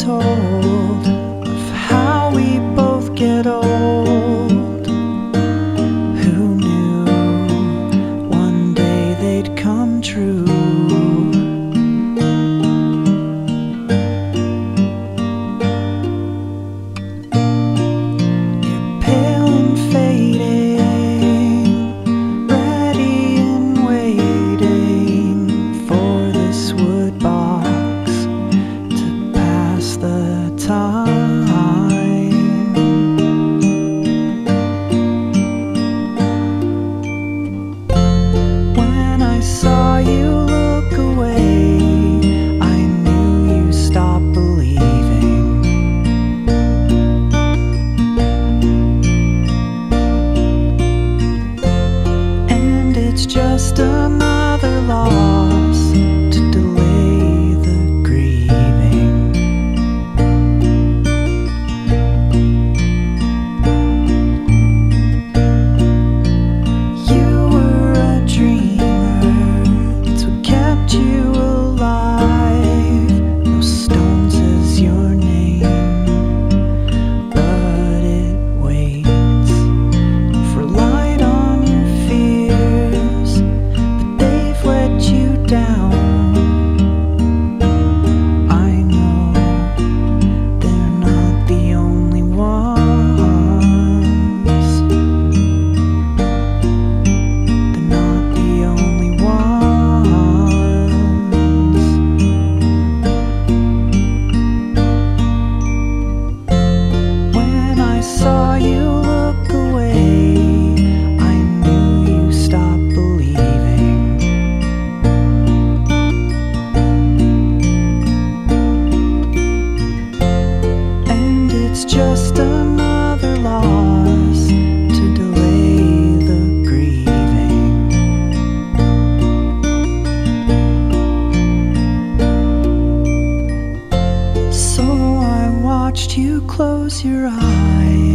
told of how we both get old. Who knew one day they'd come true? You're pale and fading, ready and waiting for this wood box to pass the time. When I saw you look away, I knew you stopped believing. And it's just another loss to delay the grieving. You were a dreamer, it's what kept you alive. No stone says your name, but it waits. You've relied on your fears, but they've let you down. I know they're not the only ones. They're not the only ones. When I saw you look away, I knew you stopped believing. And it's just another loss to delay the grieving. So I watched you close your eyes.